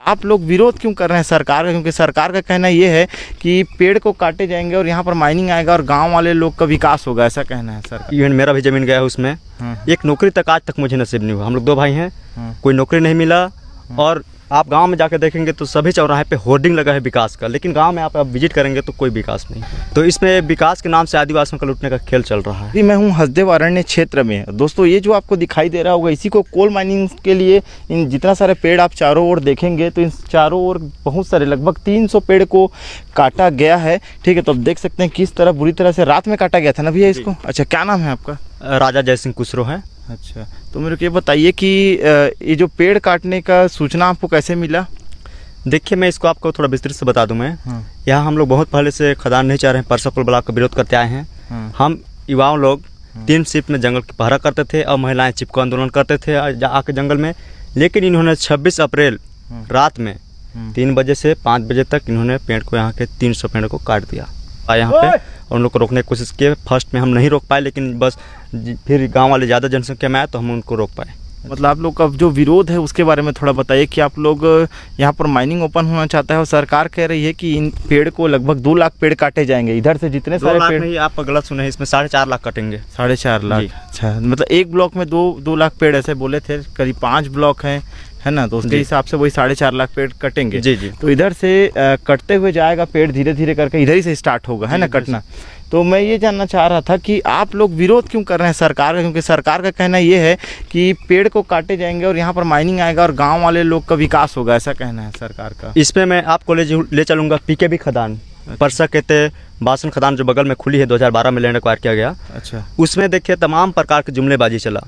आप लोग विरोध क्यों कर रहे हैं सरकार का? क्योंकि सरकार का कहना ये है कि पेड़ को काटे जाएंगे और यहाँ पर माइनिंग आएगा और गांव वाले लोग का विकास होगा, ऐसा कहना है सर। इवन मेरा भी ज़मीन गया है उसमें। एक नौकरी तक आज तक मुझे नसीब नहीं हुआ। हम लोग 2 भाई हैं, कोई नौकरी नहीं मिला। और आप गांव में जाकर देखेंगे तो सभी चौराहे पे होर्डिंग लगा है विकास का, लेकिन गांव में आप विजिट करेंगे तो कोई विकास नहीं। तो इसमें विकास के नाम से आदिवासियों का लूटने का खेल चल रहा है। मैं हूं हसदेव अरण्य क्षेत्र में। दोस्तों, ये जो आपको दिखाई दे रहा होगा, इसी को कोल माइनिंग के लिए इन जितना सारे पेड़ आप चारों ओर देखेंगे तो इन चारों ओर बहुत सारे लगभग 300 पेड़ को काटा गया है। ठीक है, तो आप देख सकते हैं किस तरह बुरी तरह से रात में काटा गया था ना भैया इसको। अच्छा, क्या नाम है आपका? राजा जय सिंह कुशरो है। अच्छा, तो मेरे को ये बताइए कि ये जो पेड़ काटने का सूचना आपको कैसे मिला? देखिए, मैं इसको आपको थोड़ा विस्तृत से बता दूं। मैं यहाँ हम लोग बहुत पहले से खदान नहीं चाह रहे हैं, परसपुर ब्लॉक का विरोध करते आए हैं। हम युवाओं लोग 3 शिफ्ट में जंगल की पहरा करते थे और महिलाएं चिपको आंदोलन करते थे आके जंगल में। लेकिन इन्होंने 26 अप्रैल रात में 3 बजे से 5 बजे तक इन्होंने पेड़ को, यहाँ के 300 पेड़ को काट दिया यहाँ पे। और उन लोग को रोकने की कोशिश की। फर्स्ट में हम नहीं रोक पाए, लेकिन बस फिर गाँव वाले ज़्यादा जनसंख्या में आए तो हम उनको रोक पाए। मतलब आप लोग का जो विरोध है उसके बारे में थोड़ा बताइए कि आप लोग यहाँ पर माइनिंग ओपन होना चाहता है और सरकार कह रही है कि इन पेड़ को लगभग 2 लाख पेड़ काटे जाएंगे। इधर से जितने सारे पेड़ नहीं, आप गलत सुने हैं, इसमें 4.5 लाख कटेंगे। 4.5 लाख? अच्छा, मतलब एक ब्लॉक में 2 लाख पेड़ ऐसे बोले थे। करीब 5 ब्लॉक हैं, है ना, तो उसके हिसाब से वही 4.5 लाख पेड़ कटेंगे। जी जी। तो इधर से कटते हुए जाएगा पेड़, धीरे धीरे करके इधर ही से स्टार्ट होगा, है ना, कटना। तो मैं ये जानना चाह रहा था कि आप लोग विरोध क्यों कर रहे हैं सरकार का? क्योंकि सरकार का कहना ये है कि पेड़ को काटे जाएंगे और यहाँ पर माइनिंग आएगा और गांव वाले लोग का विकास होगा, ऐसा कहना है सरकार का। इसमें मैं आपको ले चलूँगा पीकेबी खदान। परसा कहते बासन खदान जो बगल में खुली है, 2012 में लैंड एक्वायर किया गया। अच्छा, उसमें देखिए तमाम प्रकार की जुमलेबाजी चला।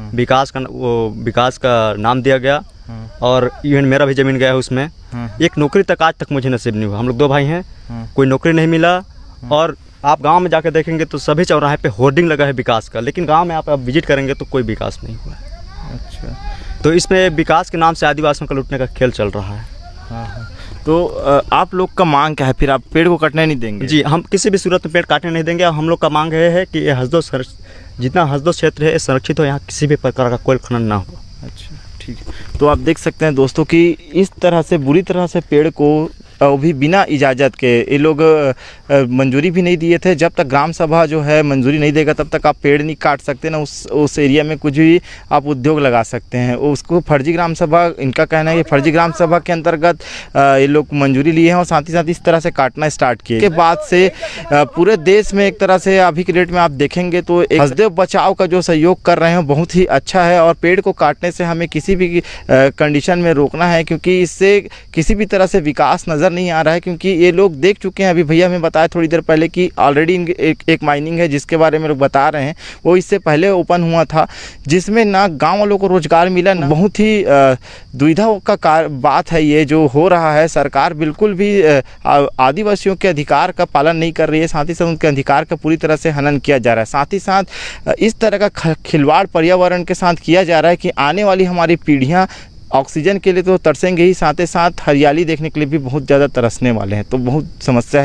विकास का नाम दिया गया और इवन मेरा भी ज़मीन गया है उसमें। एक नौकरी तक आज तक मुझे नसीब नहीं हुआ। हम लोग 2 भाई हैं, कोई नौकरी नहीं मिला। और आप गांव में जाकर देखेंगे तो सभी चौराहे पे होर्डिंग लगा है विकास का, लेकिन गांव में आप विजिट करेंगे तो कोई विकास नहीं हुआ है। अच्छा, तो इसमें विकास के नाम से आदिवासियों का लूटने का खेल चल रहा है। हाँ। तो आप लोग का मांग क्या है फिर? आप पेड़ को कटने नहीं देंगे? जी, हम किसी भी सूरत में पेड़ काटने नहीं देंगे। हम लोग का मांग है कि जितना हसदो क्षेत्र है संरक्षित हो, यहाँ किसी भी प्रकार का कोई खनन ना हो। अच्छा, ठीक है। तो आप देख सकते हैं दोस्तों कि इस तरह से बुरी तरह से पेड़ को भी बिना इजाज़त के ये लोग मंजूरी भी नहीं दिए थे। जब तक ग्राम सभा जो है मंजूरी नहीं देगा तब तक आप पेड़ नहीं काट सकते ना। उस एरिया में कुछ भी आप उद्योग लगा सकते हैं। उसको फर्जी ग्राम सभा, इनका कहना है कि फर्जी ग्राम सभा के अंतर्गत ये लोग मंजूरी लिए हैं और साथ ही साथ इस तरह से काटना स्टार्ट किए। के बाद से पूरे देश में एक तरह से अभी के डेट में आप देखेंगे तो हसदेव बचाव का जो सहयोग कर रहे हैं बहुत ही अच्छा है। और पेड़ को काटने से हमें किसी भी कंडीशन में रोकना है, क्योंकि इससे किसी भी तरह से विकास नज़र नहीं आ रहा है। क्योंकि ये लोग देख चुके हैं, अभी भैया हमें बताया थोड़ी देर पहले कि ऑलरेडी एक माइनिंग है जिसके बारे में लोग बता रहे हैं, वो इससे पहले ओपन हुआ था, जिसमें ना गांव वालों को रोजगार मिला ना। बहुत ही दुविधा का बात है ये जो हो रहा है। सरकार बिल्कुल भी आदिवासियों के अधिकार का पालन नहीं कर रही है, साथ ही साथ उनके अधिकार का पूरी तरह से हनन किया जा रहा है। साथ ही साथ इस तरह का खिलवाड़ पर्यावरण के साथ किया जा रहा है कि आने वाली हमारी पीढ़ियाँ ऑक्सीजन के लिए तो तरसेंगे ही, साथ ही साथ हरियाली देखने के लिए भी बहुत ज़्यादा तरसने वाले हैं। तो बहुत समस्या है।